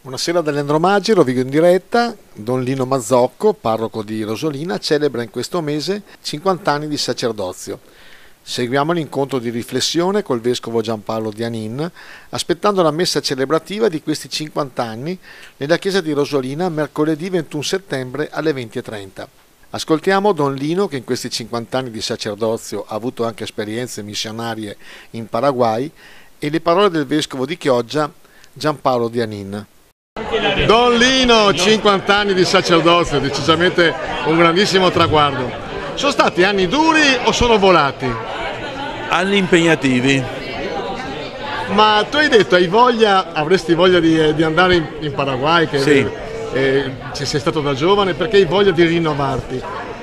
Buonasera da Leandro Maggi, Rovigo in diretta. Don Lino Mazzocco, parroco di Rosolina, celebra in questo mese 50 anni di sacerdozio. Seguiamo l'incontro di riflessione col vescovo Giampaolo Dianin, aspettando la messa celebrativa di questi 50 anni nella chiesa di Rosolina mercoledì 21 settembre alle 20:30. Ascoltiamo Don Lino, che in questi 50 anni di sacerdozio ha avuto anche esperienze missionarie in Paraguay, e le parole del vescovo di Chioggia Giampaolo Dianin. Don Lino, 50 anni di sacerdozio, decisamente un grandissimo traguardo. Sono stati anni duri o sono volati? Anni impegnativi. Ma tu hai detto, avresti voglia di andare in Paraguay, che sì. Ci sei stato da giovane, perché hai voglia di rinnovarti.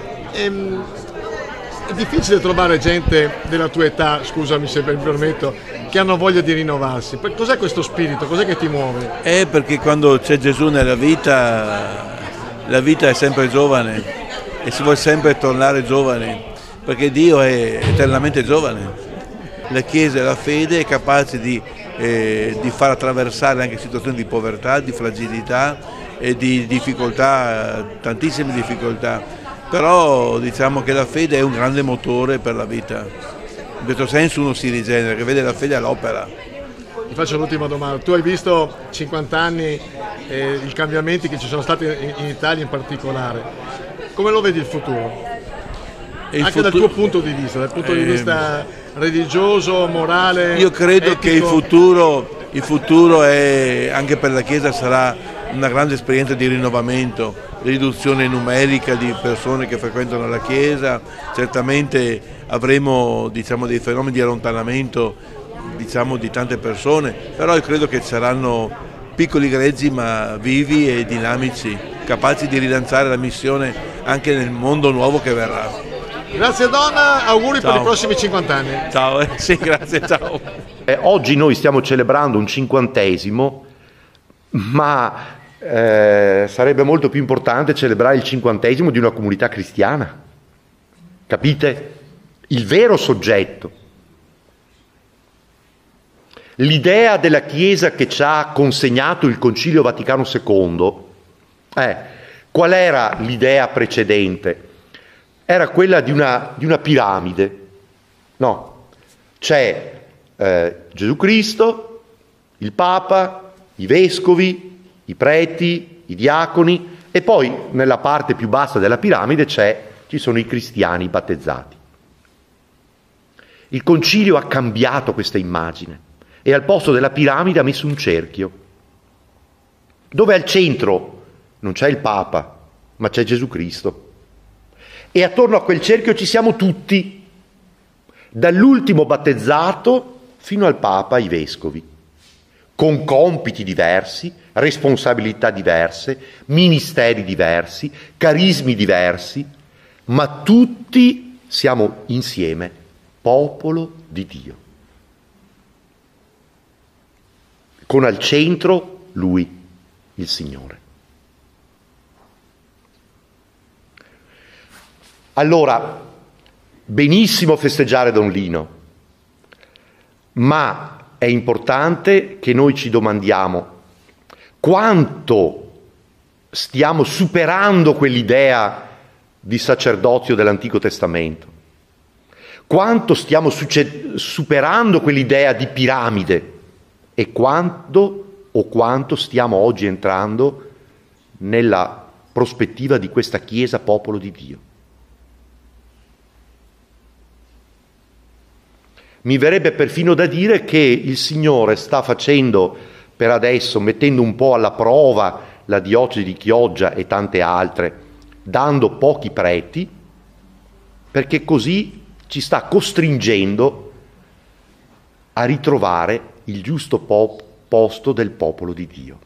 È difficile trovare gente della tua età, scusami se mi permetto, che hanno voglia di rinnovarsi. Cos'è questo spirito? Cos'è che ti muove? Perché quando c'è Gesù nella vita, la vita è sempre giovane e si vuole sempre tornare giovani, perché Dio è eternamente giovane. La Chiesa e la fede è capace di far attraversare anche situazioni di povertà, di fragilità e di difficoltà, tantissime difficoltà. Però diciamo che la fede è un grande motore per la vita. In questo senso uno si rigenera, che vede la fede all'opera. Ti faccio l'ultima domanda. Tu hai visto 50 anni i cambiamenti che ci sono stati in Italia in particolare. Come lo vedi il futuro? Anche dal tuo punto di vista, dal punto di vista religioso, morale, io credo etico. Che il futuro è, anche per la Chiesa sarà una grande esperienza di rinnovamento, riduzione numerica di persone che frequentano la Chiesa. Certamente avremo dei fenomeni di allontanamento di tante persone, però io credo che saranno piccoli greggi ma vivi e dinamici, capaci di rilanciare la missione anche nel mondo nuovo che verrà. Grazie donna, auguri ciao. Per i prossimi 50 anni. Ciao, sì, grazie, ciao. Oggi noi stiamo celebrando un 50°, ma sarebbe molto più importante celebrare il 50° di una comunità cristiana. Capite? Il vero soggetto. L'idea della Chiesa che ci ha consegnato il Concilio Vaticano II, qual era l'idea precedente? Era quella di una piramide. No, c'è Gesù Cristo, il Papa, i vescovi, i preti, i diaconi, e poi nella parte più bassa della piramide ci sono i cristiani battezzati. Il Concilio ha cambiato questa immagine e al posto della piramide ha messo un cerchio, dove al centro non c'è il Papa, ma c'è Gesù Cristo. E attorno a quel cerchio ci siamo tutti, dall'ultimo battezzato fino al Papa, i vescovi, con compiti diversi, responsabilità diverse, ministeri diversi, carismi diversi, ma tutti siamo insieme, popolo di Dio. Con al centro Lui, il Signore. Allora, benissimo festeggiare Don Lino, ma è importante che noi ci domandiamo quanto stiamo superando quell'idea di sacerdozio dell'Antico Testamento, quanto stiamo superando quell'idea di piramide e quanto stiamo oggi entrando nella prospettiva di questa Chiesa popolo di Dio. Mi verrebbe perfino da dire che il Signore sta facendo per adesso, mettendo un po' alla prova la diocesi di Chioggia e tante altre, dando pochi preti, perché così ci sta costringendo a ritrovare il giusto posto del popolo di Dio.